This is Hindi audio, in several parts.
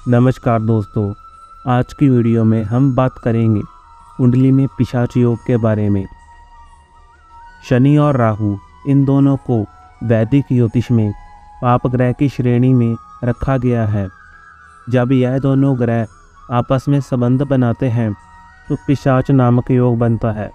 नमस्कार दोस्तों, आज की वीडियो में हम बात करेंगे कुंडली में पिशाच योग के बारे में। शनि और राहु इन दोनों को वैदिक ज्योतिष में पाप ग्रह की श्रेणी में रखा गया है। जब यह दोनों ग्रह आपस में संबंध बनाते हैं तो पिशाच नामक योग बनता है।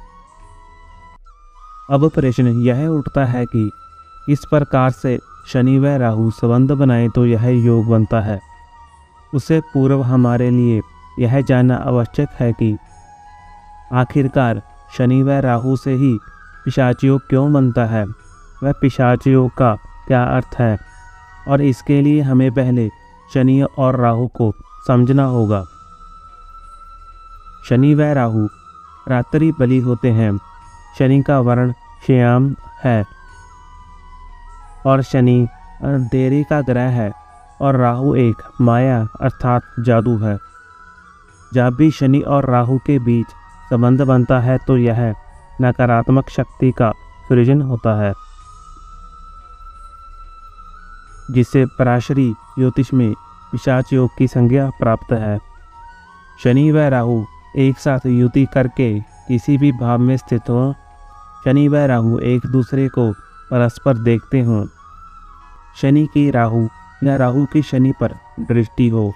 अब प्रश्न यह उठता है कि किस प्रकार से शनि व राहु संबंध बनाए तो यह योग बनता है। उससे पूर्व हमारे लिए यह जानना आवश्यक है कि आखिरकार शनि व राहु से ही पिशाच योग क्यों बनता है, वह पिशाच योग का क्या अर्थ है, और इसके लिए हमें पहले शनि और राहु को समझना होगा। शनि व राहु रात्रि बलि होते हैं। शनि का वर्ण श्याम है और शनि अंधेरे का ग्रह है और राहु एक माया अर्थात जादू है। जब भी शनि और राहु के बीच संबंध बनता है तो यह नकारात्मक शक्ति का सृजन होता है, जिससे पराशरी ज्योतिष में पिशाच योग की संज्ञा प्राप्त है। शनि व राहु एक साथ युति करके किसी भी भाव में स्थित हों, शनि व राहु एक दूसरे को परस्पर देखते हों, शनि की राहु या राहु की शनि पर दृष्टि हो,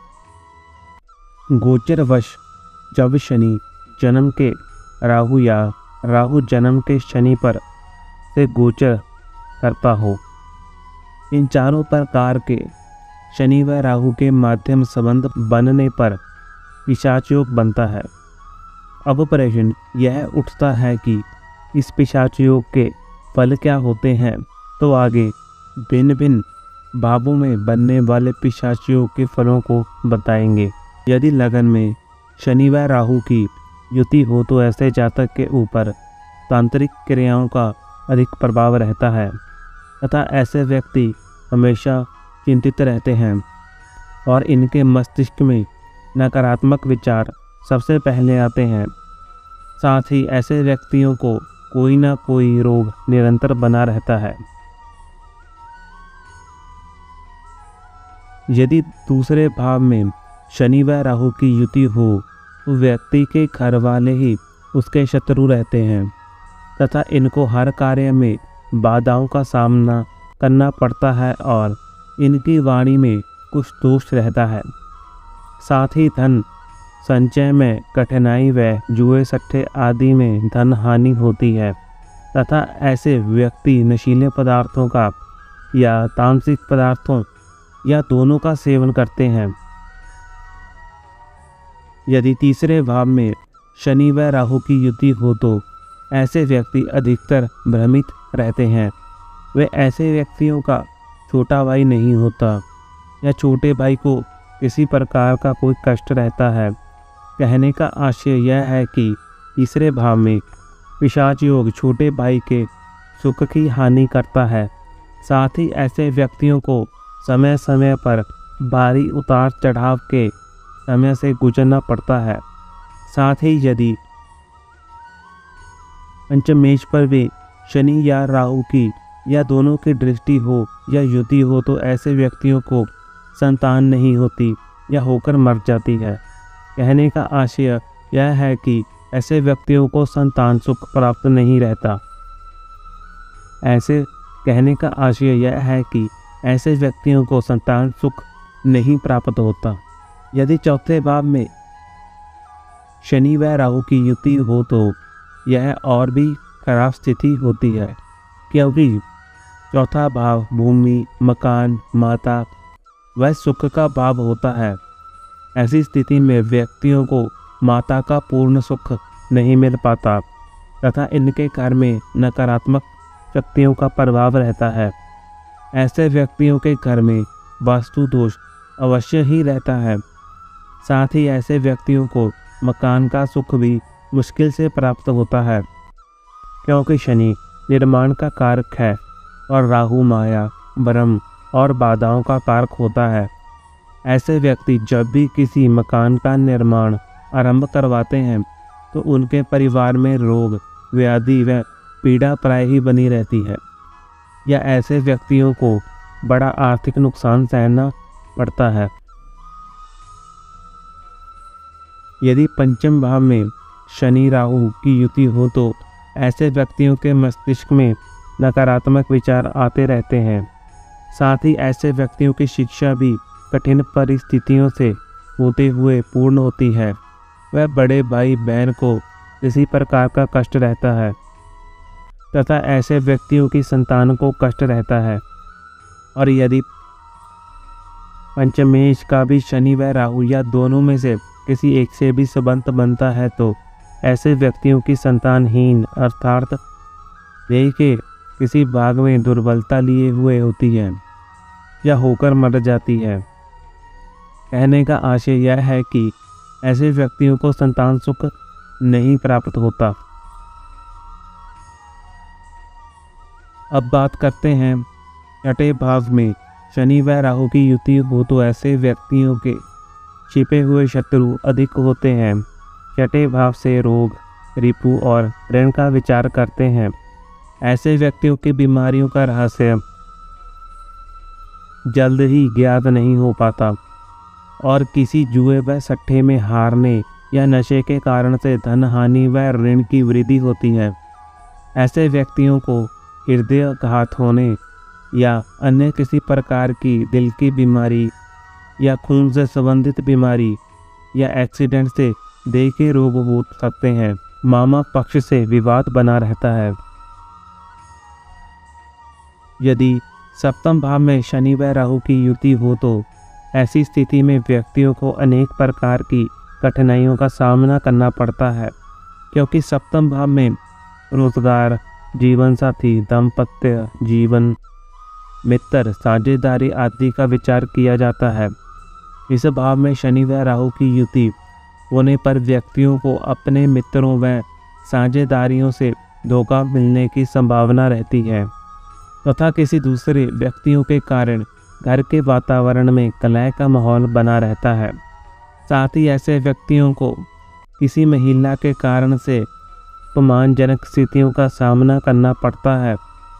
गोचरवश जब शनि जन्म के राहु या राहु जन्म के शनि पर से गोचर करता हो, इन चारों प्रकार के शनि व राहु के माध्यम संबंध बनने पर पिशाच योग बनता है। अब प्रश्न यह उठता है कि इस पिशाच योग के फल क्या होते हैं, तो आगे भिन्न भिन्न भावों में बनने वाले पिशाच योग के फलों को बताएंगे। यदि लगन में शनि व राहु की युति हो तो ऐसे जातक के ऊपर तांत्रिक क्रियाओं का अधिक प्रभाव रहता है तथा ऐसे व्यक्ति हमेशा चिंतित रहते हैं और इनके मस्तिष्क में नकारात्मक विचार सबसे पहले आते हैं। साथ ही ऐसे व्यक्तियों को कोई ना कोई रोग निरंतर बना रहता है। यदि दूसरे भाव में शनि व राहु की युति हो तो व्यक्ति के घर वाले ही उसके शत्रु रहते हैं तथा इनको हर कार्य में बाधाओं का सामना करना पड़ता है और इनकी वाणी में कुछ दोष रहता है। साथ ही धन संचय में कठिनाई व जुए सट्टे आदि में धन हानि होती है तथा ऐसे व्यक्ति नशीले पदार्थों का या तामसिक पदार्थों या दोनों का सेवन करते हैं। यदि तीसरे भाव में शनि व राहु की युति हो तो ऐसे व्यक्ति अधिकतर भ्रमित रहते हैं। वे ऐसे व्यक्तियों का छोटा भाई नहीं होता या छोटे भाई को किसी प्रकार का कोई कष्ट रहता है। कहने का आशय यह है कि तीसरे भाव में पिशाच योग छोटे भाई के सुख की हानि करता है। साथ ही ऐसे व्यक्तियों को समय समय पर भारी उतार चढ़ाव के समय से गुजरना पड़ता है। साथ ही यदि पंचमेश पर वे शनि या राहु की या दोनों की दृष्टि हो या युति हो तो ऐसे व्यक्तियों को संतान नहीं होती या होकर मर जाती है। कहने का आशय यह है कि ऐसे व्यक्तियों को संतान सुख प्राप्त नहीं रहता। कहने का आशय यह है कि ऐसे व्यक्तियों को संतान सुख नहीं प्राप्त होता। यदि चौथे भाव में शनि व राहु की युति हो तो यह और भी खराब स्थिति होती है, क्योंकि चौथा भाव भूमि, मकान, माता व सुख का भाव होता है। ऐसी स्थिति में व्यक्तियों को माता का पूर्ण सुख नहीं मिल पाता तथा इनके घर में नकारात्मक शक्तियों का प्रभाव रहता है। ऐसे व्यक्तियों के घर में वास्तु दोष अवश्य ही रहता है। साथ ही ऐसे व्यक्तियों को मकान का सुख भी मुश्किल से प्राप्त होता है, क्योंकि शनि निर्माण का कारक है और राहु माया, भ्रम और बाधाओं का कारक होता है। ऐसे व्यक्ति जब भी किसी मकान का निर्माण आरंभ करवाते हैं तो उनके परिवार में रोग, व्याधि व पीड़ा प्राय ही बनी रहती है, या ऐसे व्यक्तियों को बड़ा आर्थिक नुकसान सहना पड़ता है। यदि पंचम भाव में शनि राहु की युति हो तो ऐसे व्यक्तियों के मस्तिष्क में नकारात्मक विचार आते रहते हैं। साथ ही ऐसे व्यक्तियों की शिक्षा भी कठिन परिस्थितियों से होते हुए पूर्ण होती है। वह बड़े भाई बहन को किसी प्रकार का कष्ट रहता है तथा ऐसे व्यक्तियों की संतान को कष्ट रहता है। और यदि पंचमेश का भी शनि व राहु या दोनों में से किसी एक से भी संबंध बनता है तो ऐसे व्यक्तियों की संतानहीन अर्थात देह के किसी भाग में दुर्बलता लिए हुए होती है या होकर मर जाती है। कहने का आशय यह है कि ऐसे व्यक्तियों को संतान सुख नहीं प्राप्त होता। अब बात करते हैं छठे भाव में शनि व राहु की युति हो तो ऐसे व्यक्तियों के छिपे हुए शत्रु अधिक होते हैं। छठे भाव से रोग, रिपु और ऋण का विचार करते हैं। ऐसे व्यक्तियों की बीमारियों का रहस्य जल्द ही ज्ञात नहीं हो पाता और किसी जुए व सट्टे में हारने या नशे के कारण से धन हानि व ऋण की वृद्धि होती है। ऐसे व्यक्तियों को हृदय घात होने या अन्य किसी प्रकार की दिल की बीमारी या खून से संबंधित बीमारी या एक्सीडेंट से देह के रोग हो सकते हैं। मामा पक्ष से विवाद बना रहता है। यदि सप्तम भाव में शनि व राहु की युति हो तो ऐसी स्थिति में व्यक्तियों को अनेक प्रकार की कठिनाइयों का सामना करना पड़ता है, क्योंकि सप्तम भाव में रोजगार, जीवन साथी, दाम्पत्य जीवन, मित्र, साझेदारी आदि का विचार किया जाता है। इस भाव में शनि व राहु की युति होने पर व्यक्तियों को अपने मित्रों व साझेदारियों से धोखा मिलने की संभावना रहती है तथा किसी दूसरे व्यक्तियों के कारण घर के वातावरण में कलह का माहौल बना रहता है। साथ ही ऐसे व्यक्तियों को किसी महिला के कारण से अपमानजनक स्थितियों का सामना करना पड़ता है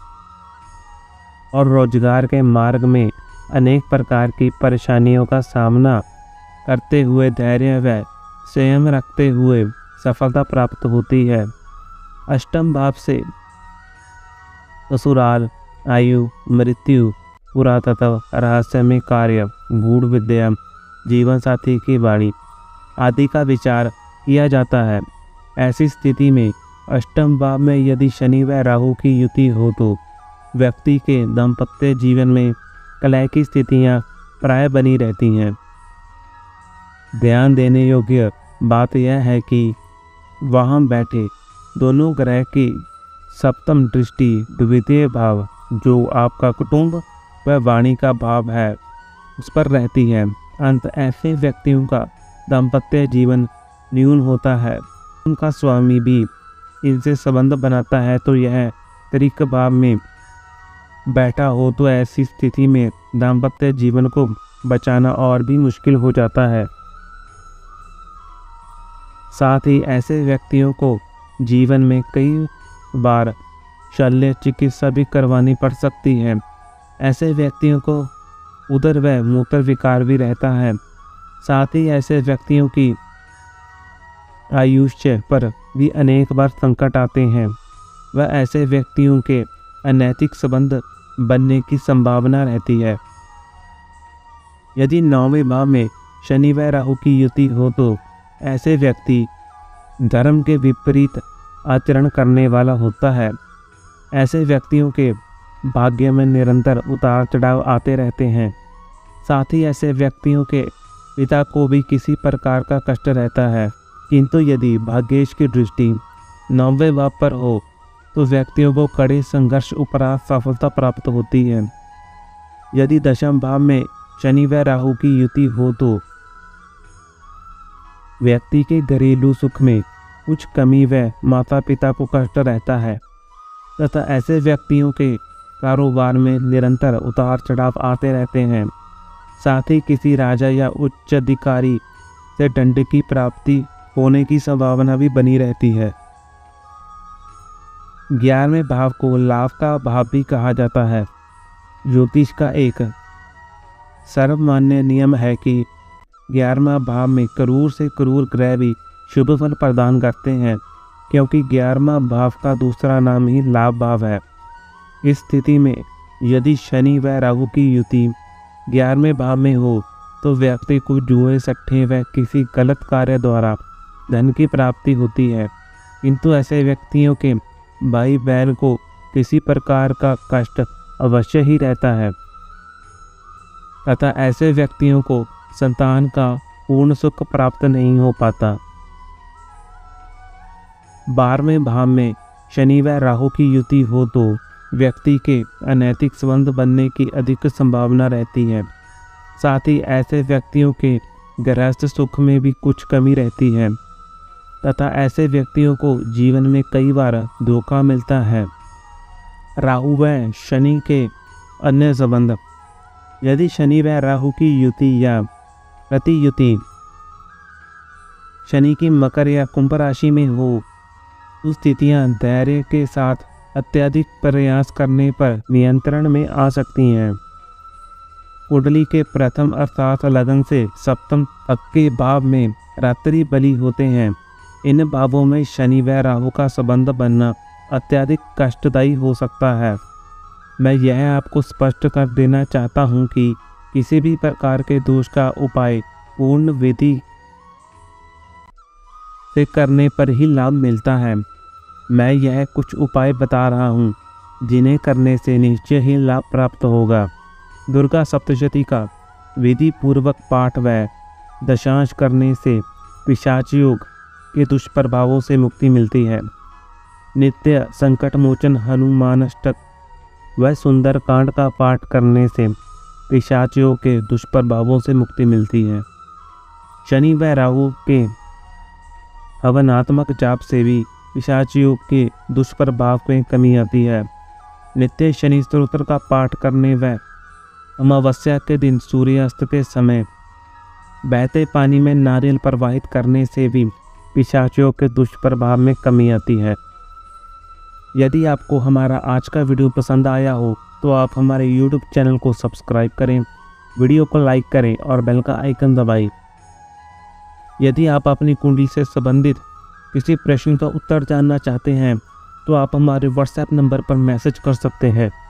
और रोजगार के मार्ग में अनेक प्रकार की परेशानियों का सामना करते हुए धैर्य व संयम रखते हुए सफलता प्राप्त होती है। अष्टम भाव से ससुराल, आयु, मृत्यु, पुरातत्व, रहस्यमय कार्य, गूढ़ विद्या, जीवन साथी की वाणी आदि का विचार किया जाता है। ऐसी स्थिति में अष्टम भाव में यदि शनि व राहु की युति हो तो व्यक्ति के दाम्पत्य जीवन में कलह की स्थितियां प्राय बनी रहती हैं। ध्यान देने योग्य बात यह है कि वहाँ बैठे दोनों ग्रह की सप्तम दृष्टि द्वितीय भाव जो आपका कुटुंब व वाणी का भाव है उस पर रहती है। अंत ऐसे व्यक्तियों का दाम्पत्य जीवन न्यून होता है, उनका स्वामी भी इनसे संबंध बनाता है तो यह त्रिक भाव में बैठा हो तो ऐसी स्थिति में दाम्पत्य जीवन को बचाना और भी मुश्किल हो जाता है। साथ ही ऐसे व्यक्तियों को जीवन में कई बार शल्य चिकित्सा भी करवानी पड़ सकती है। ऐसे व्यक्तियों को उदर व मूत्र विकार भी रहता है। साथ ही ऐसे व्यक्तियों की आयुष्य पर भी अनेक बार संकट आते हैं। वह ऐसे व्यक्तियों के अनैतिक संबंध बनने की संभावना रहती है। यदि नौवें भाव में शनि व राहु की युति हो तो ऐसे व्यक्ति धर्म के विपरीत आचरण करने वाला होता है। ऐसे व्यक्तियों के भाग्य में निरंतर उतार चढ़ाव आते रहते हैं। साथ ही ऐसे व्यक्तियों के पिता को भी किसी प्रकार का कष्ट रहता है। किंतु यदि भाग्येश की दृष्टि नौवें भाव पर हो तो व्यक्तियों को कड़े संघर्ष उपरांत सफलता प्राप्त होती है। यदि दशम भाव में शनि व राहु की युति हो तो व्यक्ति के घरेलू सुख में कुछ कमी व माता पिता को कष्ट रहता है तथा ऐसे व्यक्तियों के कारोबार में निरंतर उतार चढ़ाव आते रहते हैं। साथ ही किसी राजा या उच्च अधिकारी से दंड की प्राप्ति होने की संभावना भी बनी रहती है। 11वें भाव को लाभ का भाव भी कहा जाता है। ज्योतिष का एक सर्वमान्य नियम है कि 11वां भाव में क्रूर से क्रूर ग्रह भी शुभ फल प्रदान करते हैं, क्योंकि 11वां भाव का दूसरा नाम ही लाभ भाव है। इस स्थिति में यदि शनि व राहु की युति 11वें भाव में हो तो व्यक्ति को जुए, सट्टे व किसी गलत कार्य द्वारा धन की प्राप्ति होती है, किंतु ऐसे व्यक्तियों के भाई बहन को किसी प्रकार का कष्ट अवश्य ही रहता है तथा ऐसे व्यक्तियों को संतान का पूर्ण सुख प्राप्त नहीं हो पाता। 12वें भाव में शनि व राहु की युति हो तो व्यक्ति के अनैतिक संबंध बनने की अधिक संभावना रहती है। साथ ही ऐसे व्यक्तियों के गृहस्थ सुख में भी कुछ कमी रहती है तथा ऐसे व्यक्तियों को जीवन में कई बार धोखा मिलता है। राहु व शनि के अन्य संबंध। यदि शनि व राहु की युति या प्रतियुति शनि की मकर या कुंभ राशि में हो तो स्थितियां धैर्य के साथ अत्यधिक प्रयास करने पर नियंत्रण में आ सकती हैं। कुंडली के प्रथम अर्थात लगन से सप्तम तक के भाव में रात्रि बलि होते हैं। इन भावों में शनि व राहु का संबंध बनना अत्यधिक कष्टदायी हो सकता है। मैं यह आपको स्पष्ट कर देना चाहता हूं कि किसी भी प्रकार के दोष का उपाय पूर्ण विधि से करने पर ही लाभ मिलता है। मैं यह कुछ उपाय बता रहा हूं जिन्हें करने से निश्चय ही लाभ प्राप्त होगा। दुर्गा सप्तशती का विधि पूर्वक पाठ व दशांश करने से पिशाच योग के दुष्प्रभावों से मुक्ति मिलती है। नित्य संकट मोचन हनुमान अष्टक व सुंदर कांड का पाठ करने से पिशाच योग के दुष्प्रभावों से मुक्ति मिलती है। शनि व राहु के हवनात्मक जाप से भी पिशाच योग के दुष्प्रभाव में कमी आती है। नित्य शनि स्तोत्र का पाठ करने व अमावस्या के दिन सूर्यास्त के समय बहते पानी में नारियल प्रवाहित करने से भी पिशाच योग के दुष्प्रभाव में कमी आती है। यदि आपको हमारा आज का वीडियो पसंद आया हो तो आप हमारे YouTube चैनल को सब्सक्राइब करें, वीडियो को लाइक करें और बेल का आइकन दबाएं। यदि आप अपनी कुंडली से संबंधित किसी प्रश्न का उत्तर जानना चाहते हैं तो आप हमारे WhatsApp नंबर पर मैसेज कर सकते हैं।